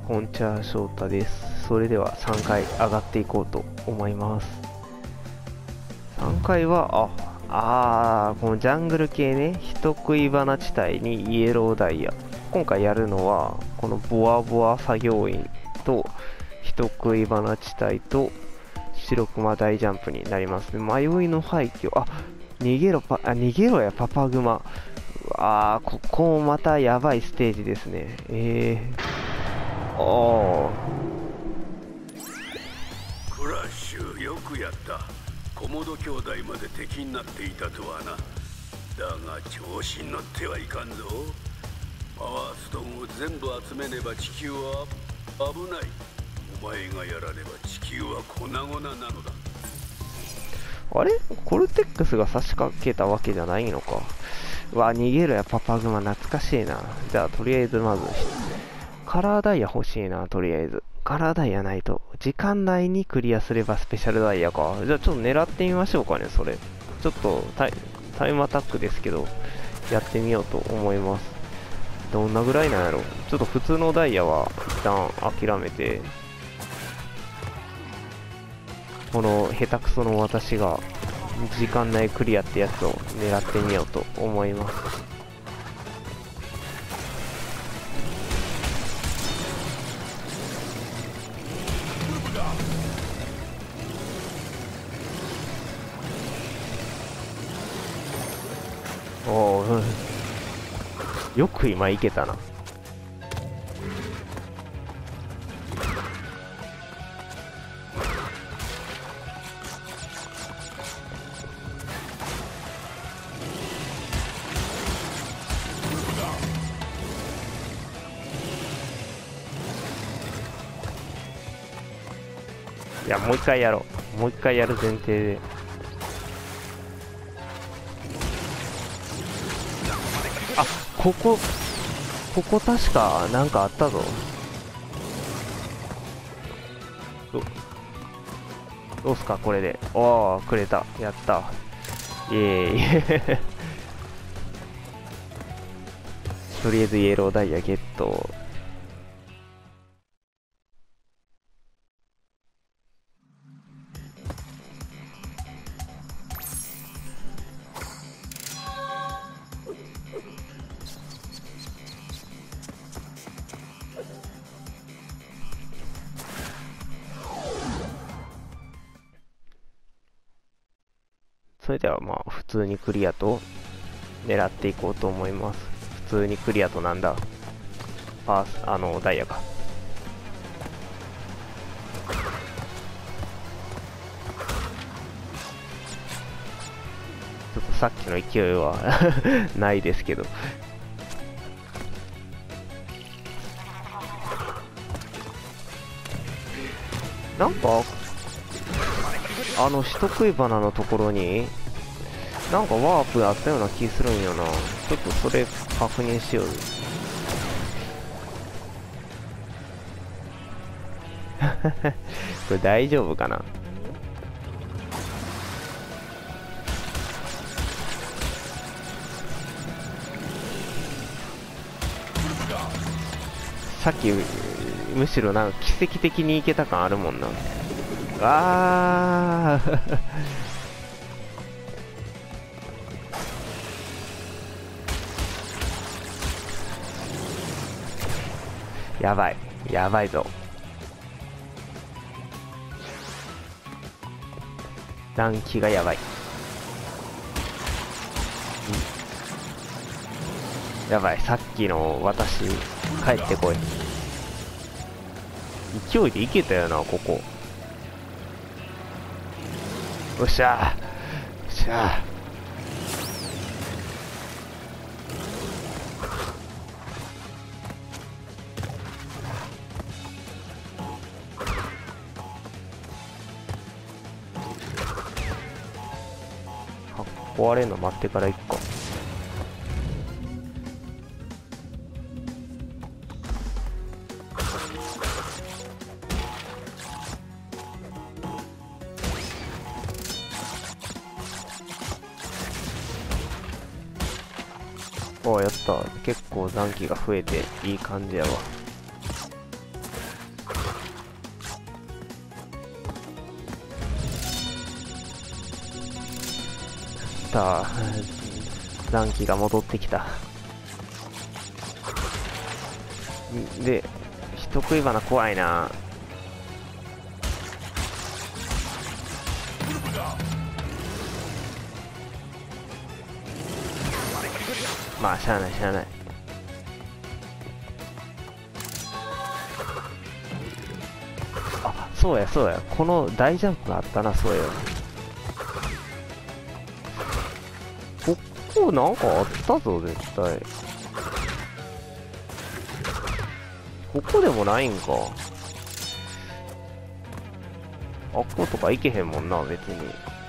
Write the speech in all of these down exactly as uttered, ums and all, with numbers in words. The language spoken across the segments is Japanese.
こんちゃ翔太です。それではさんかい上がっていこうと思います。さんかいは、あ、あー、このジャングル系ね、人食い花地帯にイエローダイヤ。今回やるのは、このボワボワ作業員と、人食い花地帯と、白熊大ジャンプになります。迷いの廃墟、あ、逃げろパ、あ、逃げろやパパグマ。あー、ここもまたやばいステージですね。えー、あクラッシュ、よくやった。コモド兄弟まで敵になっていたとはな。だが調子に乗ってはいかんぞ。パワーストーンを全部集めねば地球は危ない。お前がやらねば地球は粉々なのだ。 あれコルテックスが差し掛けたわけじゃないのか。うわ、逃げろやパパグマ、懐かしいな。じゃあとりあえずまずカラーダイヤ欲しいな。とりあえずカラーダイヤないと時間内にクリアすればスペシャルダイヤか。じゃあちょっと狙ってみましょうかね。それちょっとタイ、タイムアタックですけどやってみようと思います。どんなぐらいなんやろ。ちょっと普通のダイヤは一旦諦めて、この下手くその私が時間内クリアってやつを狙ってみようと思います。おお、うん、よく今いけたな。いや、もう一回やろう。もう一回やる前提で。あ、ここ、ここ確かなんかあったぞ。ど、どうすかこれで。おー、くれた。やった。イエーイ。とりあえずイエローダイヤゲット。それではまあ普通にクリアと狙っていこうと思います。普通にクリアとなんだ、パース、あのダイヤか。ちょっとさっきの勢いはないですけど。なんかあの人食い花のところになんかワープあったような気するんよな。ちょっとそれ確認しよう。これ大丈夫かな。さっきむしろなんか奇跡的にいけた感あるもんな。あーやばいやばいぞ。暖気がやばい、うん、やばい。さっきの私帰ってこい。勢いでいけたよなここ。よっしゃー、よっしゃー。壊れんの待ってから行くか。おー、やった。結構残機が増えていい感じやわ。 た。残機が戻ってきた。で、人食い花怖いな。まあしゃあないしゃあない。あ、そうやそうや、この大ジャンプがあったな。そうや、ここなんかあったぞ絶対。ここでもないんか。あっことか行けへんもんな別に。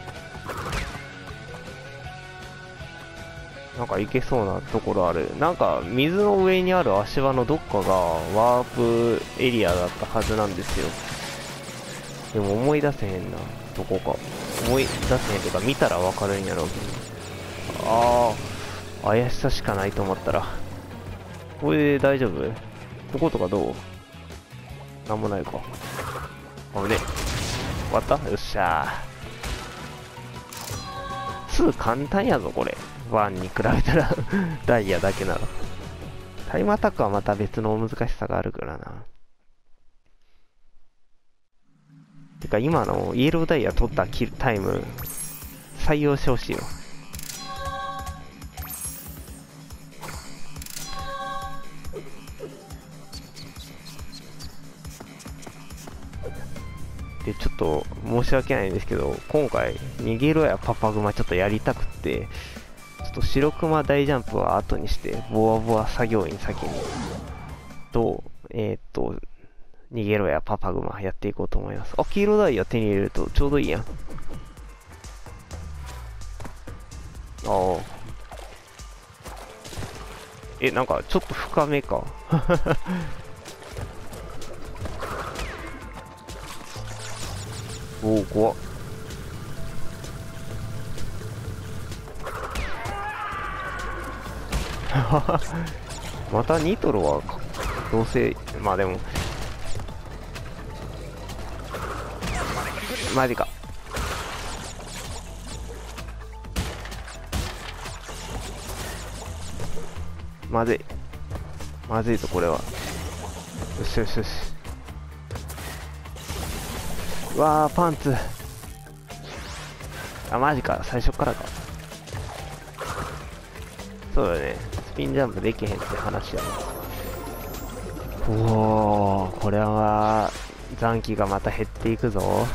なんか行けそうなところある。なんか水の上にある足場のどっかがワープエリアだったはずなんですよ。でも思い出せへんな、どこか。思い出せへんというか見たらわかるんやろうけど。ああ、怪しさしかないと思ったら。これで大丈夫？こことかどう？なんもないか。あぶね。終わった？よっしゃー。に簡単やぞこれ。いちに比べたらダイヤだけなら。タイムアタックはまた別の難しさがあるからな。てか今のイエローダイヤ取ったキルタイム採用してほしいよ。でちょっと申し訳ないんですけど、今回逃げろやパパグマちょっとやりたくって、ちょっと白クマ大ジャンプは後にしてボワボワ作業員先にとえー、っと逃げろやパパグマやっていこうと思います。あ、黄色ダイヤ手に入れるとちょうどいいやん。ああ、え、なんかちょっと深めかおお、怖っ。またニトロはどうせ、まあでもマジか。まずいまずいぞこれは。よしよしよし。うわーパンツ。あ、マジか、最初からか。そうだね、スピンジャンプできへんって話やな。おー、これは残機がまた減っていくぞ。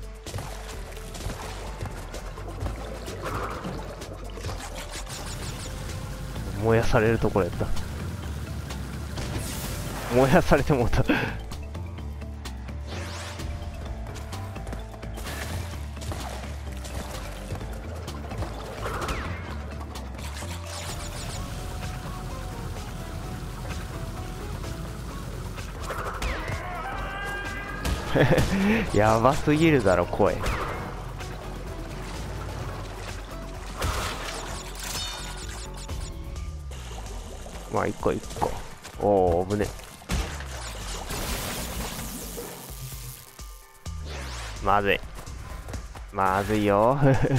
燃やされるところやった。燃やされてもうたやばすぎるだろ声。まあ一個一個。おお、危ね。まずいまずいよ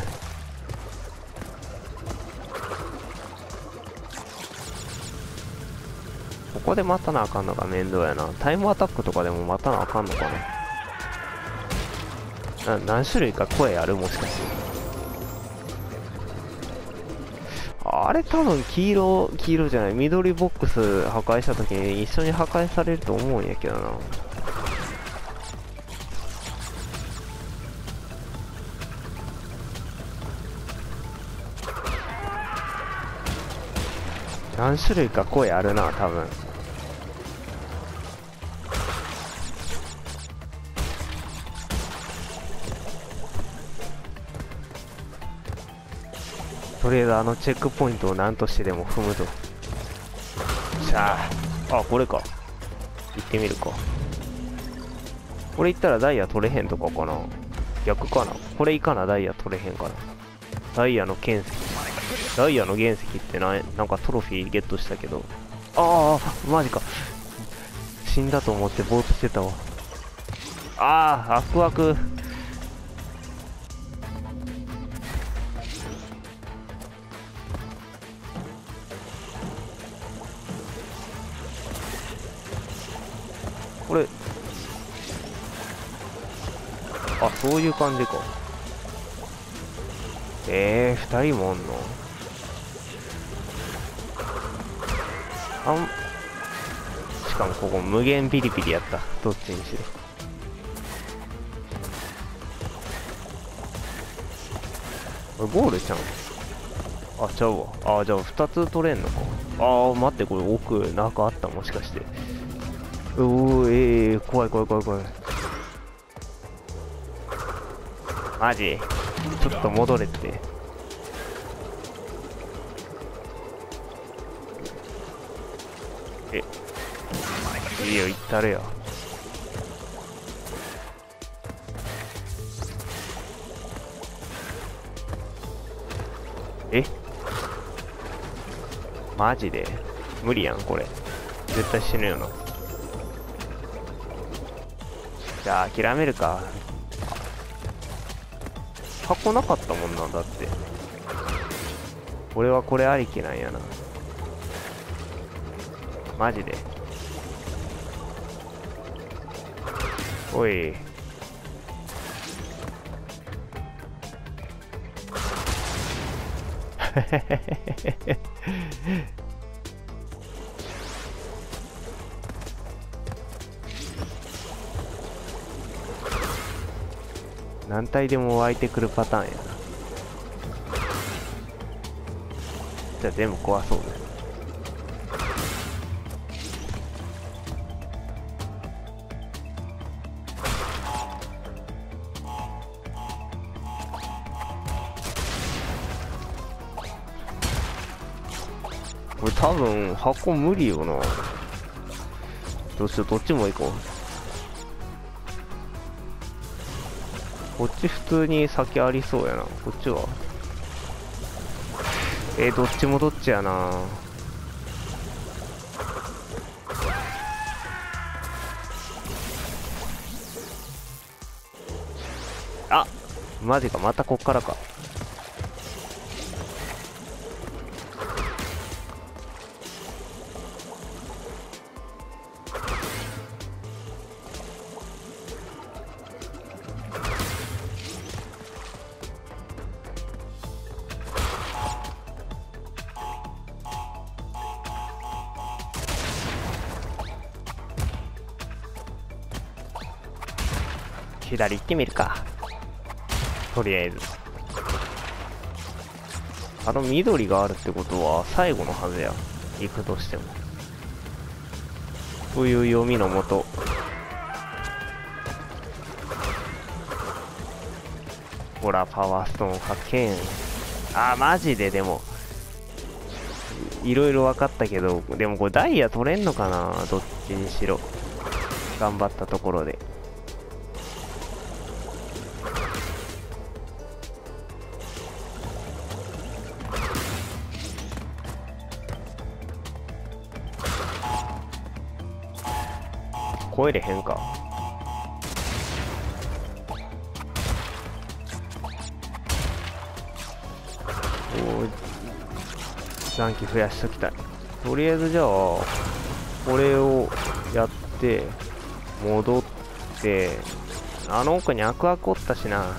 ここで待たなあかんのが面倒やな。タイムアタックとかでも待たなあかんのかな。な何種類か声ある、もしかして。あれ多分黄色黄色じゃない緑ボックス破壊した時に一緒に破壊されると思うんやけどな。何種類か声あるな多分。とりあえずあのチェックポイントを何としてでも踏むと。しゃあ、あ、これか。行ってみるか。これ行ったらダイヤ取れへんとかかな。逆かな。これ行かなダイヤ取れへんかな。ダイヤの原石。ダイヤの原石ってな、なんかトロフィーゲットしたけど。ああ、マジか。死んだと思ってぼーっとしてたわ。ああ、アクアク。 これ、あ、そういう感じか。えー、二人もおんの？あん、しかもここ無限ピリピリやった。どっちにしろ。これゴールちゃん。あ、ちゃうわ。あ、じゃあ二つ取れんのか。あー、待って、これ奥、なんかあった、もしかして。うー、えー、怖い怖い怖い怖い。マジ？ちょっと戻れって。え、いいよ、行ったるよ。え、マジで無理やん、これ。絶対死ぬよな。じゃあ諦めるか。箱なかったもんな、だって。俺はこれありきなんやな。マジで。おい。何体でも湧いてくるパターンやな。じゃあ全部壊そうね。これ多分箱無理よな。どうしよう、どっちも行こう。こっち普通に先ありそうやな。こっちはえー、どっちもどっちやな。あ、マジか、またこっからか。左行ってみるか。とりあえず。あの緑があるってことは最後のはずや。行くとしても。という読みのもと。ほら、パワーストーン発見。あー、マジででも。いろいろ分かったけど、でもこれダイヤ取れんのかな、どっちにしろ。頑張ったところで。超えれへんか。おー、残機増やしときたい。とりあえずじゃあこれをやって戻って、あの奥にアクアクおったしな。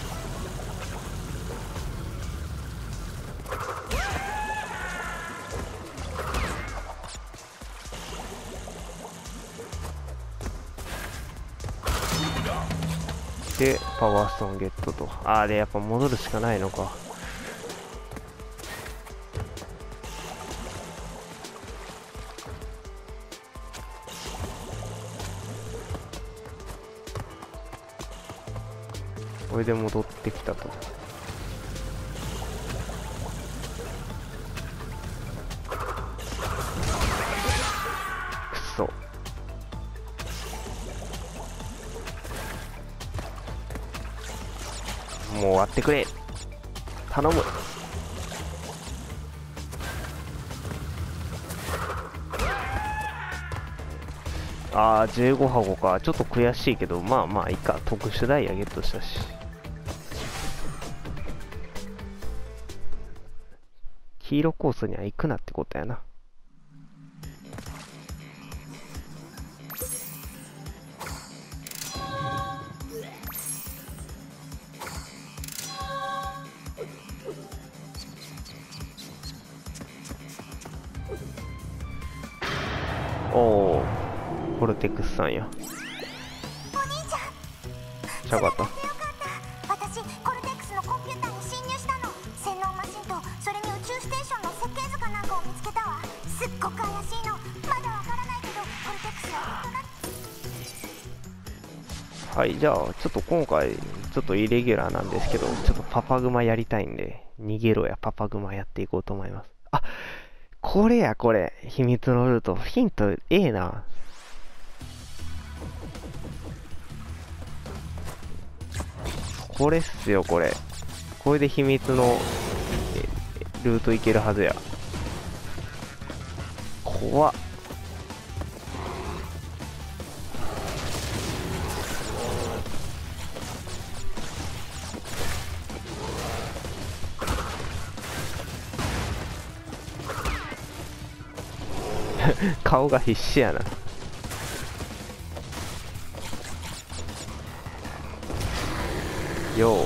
でパワーストーンゲットと。ああ、でやっぱ戻るしかないのか。これで戻ってきたと。くそ。もう終わってくれ、頼む。ああ、じゅうご箱か。ちょっと悔しいけど、まあまあいいか。特殊ダイヤゲットしたし。黄色コースには行くなってことやな。 おお、コルテックスさんや。 お兄ちゃん、 ちゃかった。 よかった。私コルテックスのコンピューターに侵入したの。洗脳マシンとそれに宇宙ステーションの設計図かなんかを見つけたわ。すっごく怪しいの。まだわからないけどコルテックスは本当だ。 はい、じゃあちょっと今回ちょっとイレギュラーなんですけど、ちょっとパパグマやりたいんで、逃げろやパパグマやっていこうと思います。あ、これやこれ、秘密のルート。ヒントええな。これっすよこれ。これで秘密のルートいけるはずや。怖っ。顔が必死やな。よう。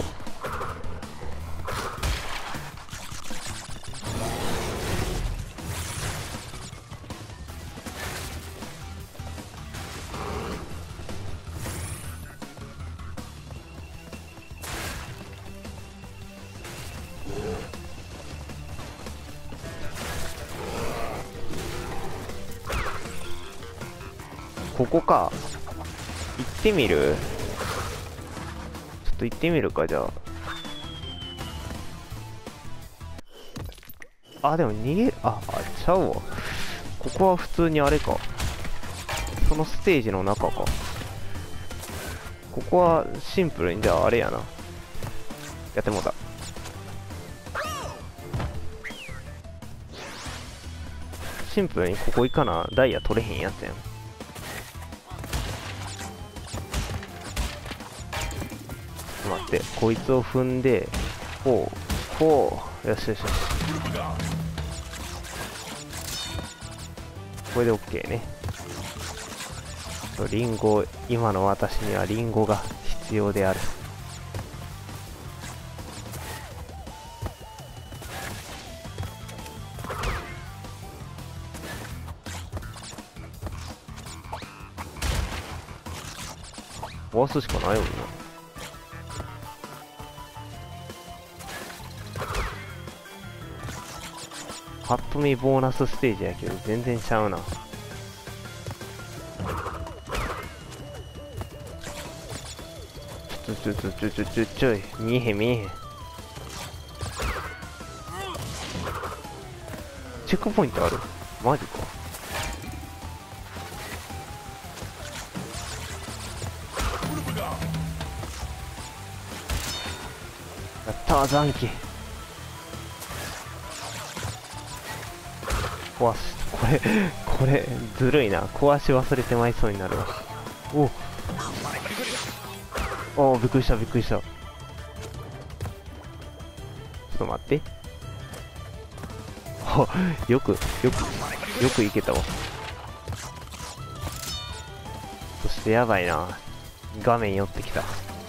ここか。行ってみる？ちょっと行ってみるか、じゃあ。あ、でも逃げ、あ、あ、ちゃうわ。ここは普通にあれか。そのステージの中か。ここはシンプルに、じゃああれやな。やってもうた。シンプルにここ行かな、ダイヤ取れへんやつやん。待って、こいつを踏んで、こう、こう、よしよしよし。これで OK ね。リンゴ、今の私にはリンゴが必要である。回すしかないよな。ぱっと見ボーナスステージやけど全然ちゃうな。ちょちょちょちょちょちょちょい、見えへん見えへん。チェックポイントある？マジか。やったー、残機。壊し、これ、これ、ずるいな。壊し忘れてまいそうになるわ。おお、びっくりした、びっくりした。ちょっと待って。あ、よく、よく、よくいけたわ。そしてやばいな。画面寄ってきた。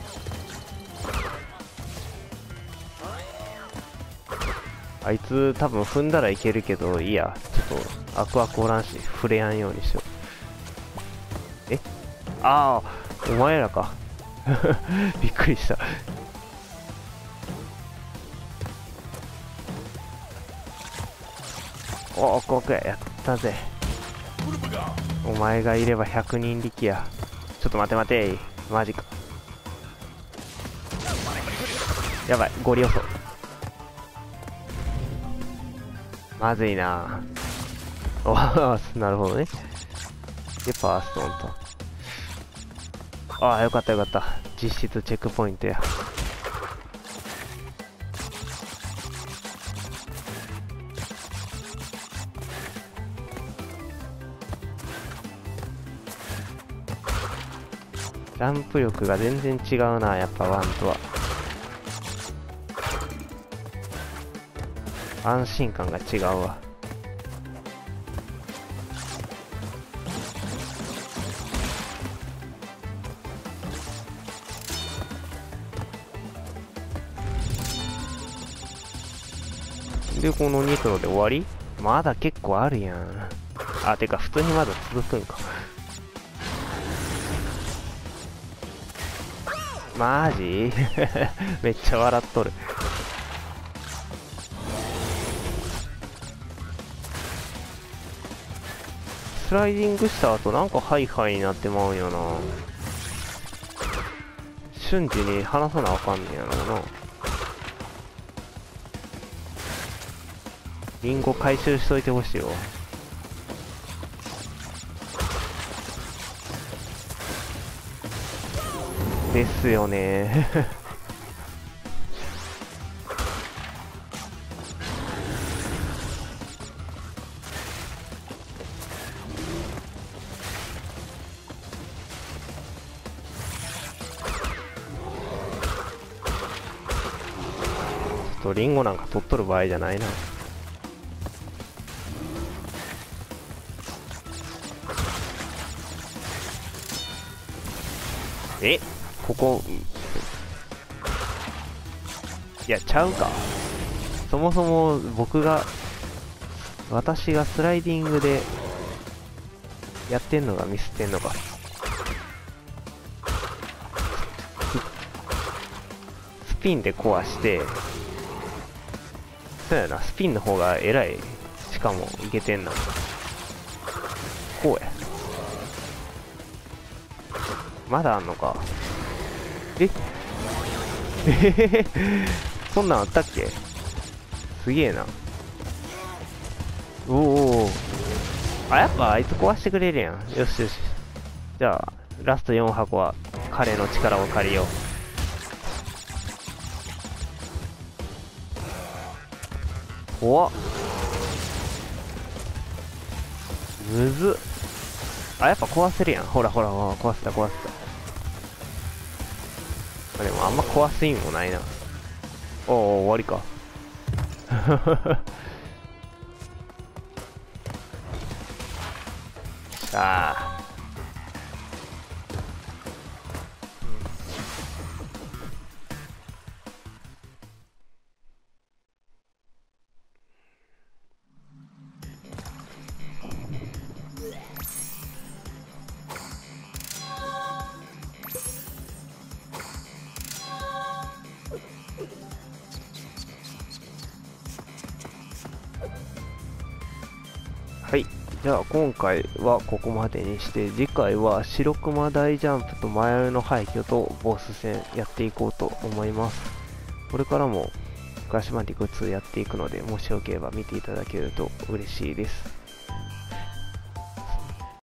あいつ多分踏んだらいけるけど、いいや。ちょっと、アクアコおらんし、触れやんようにしよう。え？ああ、お前らか。びっくりした。おお、ここや、やったぜ。お前がいればひゃくにん力や。ちょっと待て待て。マジか。やばい、ゴリ予想。まずいな。おー、なるほどね。で、パーストンと。ああ、よかったよかった。実質チェックポイントや。ジャンプ力が全然違うな、やっぱワンとは。安心感が違うわ。で、このニクロで終わり？まだ結構あるやん。 あ、てか普通にまだ続くんか。マジめっちゃ笑っとる。スライディングした後なんかハイハイになってまうんよな。瞬時に離さなあかんねやろうな。リンゴ回収しといてほしいよ。ですよねちょっとリンゴなんか取っとる場合じゃないな。え、ここ、いや、ちゃうか。そもそも僕が、私がスライディングでやってんのがミスってんのか。スピンで壊して、そうやな、スピンの方が偉い。しかも、いけてんな。こうや。まだあんのか。ええへへそんなんあったっけ。すげえな。おおお。あ、やっぱあいつ壊してくれるやん。よしよし。じゃあ、ラストよん箱は彼の力を借りよう。怖っ。むずっ。あ、やっぱ壊せるやん。ほらほら、壊せた壊せた。でもあんま壊す意味もないな。おお、終わりか。ああ。はい。じゃあ今回はここまでにして、次回は白熊大ジャンプと迷いの廃墟とボス戦やっていこうと思います。これからもガシマティックツーやっていくので、もしよければ見ていただけると嬉しいです。